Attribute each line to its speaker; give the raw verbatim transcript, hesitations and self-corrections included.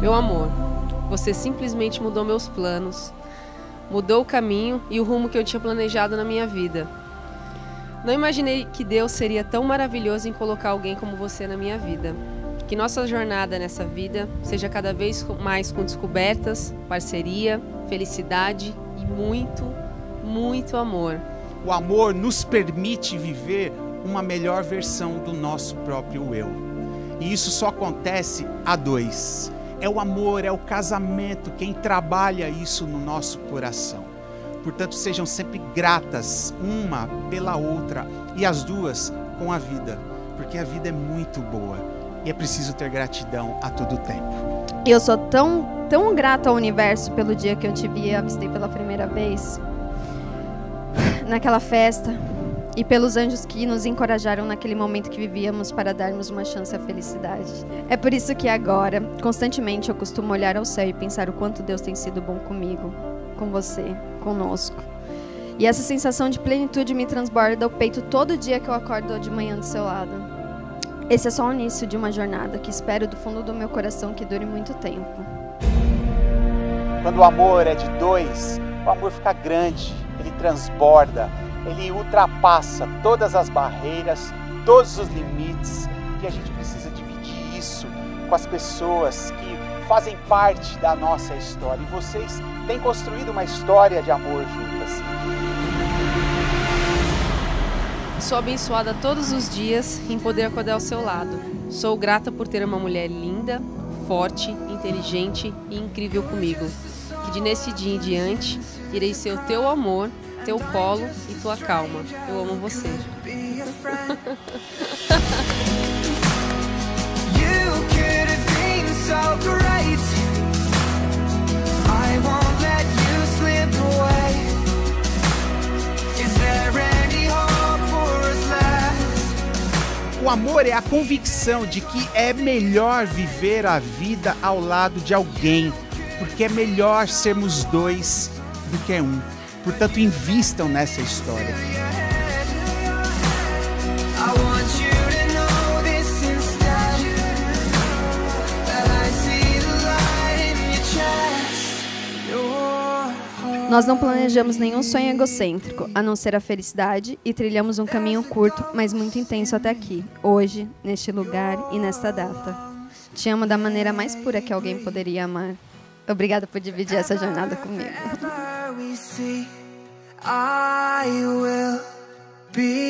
Speaker 1: Meu amor, você simplesmente mudou meus planos, mudou o caminho e o rumo que eu tinha planejado na minha vida. Não imaginei que Deus seria tão maravilhoso em colocar alguém como você na minha vida. Que nossa jornada nessa vida seja cada vez mais com descobertas, parceria, felicidade e muito, muito amor.
Speaker 2: O amor nos permite viver uma melhor versão do nosso próprio eu. E isso só acontece a dois. É o amor, é o casamento quem trabalha isso no nosso coração. Portanto, sejam sempre gratas uma pela outra e as duas com a vida, porque a vida é muito boa e é preciso ter gratidão a todo tempo.
Speaker 3: Eu sou tão, tão grata ao universo pelo dia que eu te vi e avistei pela primeira vez naquela festa e pelos anjos que nos encorajaram naquele momento que vivíamos para darmos uma chance à felicidade. É por isso que agora, constantemente, eu costumo olhar ao céu e pensar o quanto Deus tem sido bom comigo, com você, conosco. E essa sensação de plenitude me transborda o peito todo dia que eu acordo de manhã do seu lado. Esse é só o início de uma jornada que espero do fundo do meu coração que dure muito tempo.
Speaker 2: Quando o amor é de dois, o amor fica grande, ele transborda, ele ultrapassa todas as barreiras, todos os limites, e a gente precisa dividir isso com as pessoas que fazem parte da nossa história. E vocês têm construído uma história de amor juntas.
Speaker 1: Sou abençoada todos os dias em poder acordar ao seu lado. Sou grata por ter uma mulher linda, forte, inteligente e incrível comigo. Que de nesse dia em diante, irei ser o teu amor, teu colo e tua calma. Eu amo você.
Speaker 2: O amor é a convicção de que é melhor viver a vida ao lado de alguém, porque é melhor sermos dois do que um. Portanto, invistam nessa história.
Speaker 3: Nós não planejamos nenhum sonho egocêntrico, a não ser a felicidade, e trilhamos um caminho curto, mas muito intenso até aqui, hoje, neste lugar e nesta data. Te amo da maneira mais pura que alguém poderia amar. Obrigada por dividir essa jornada comigo. I will be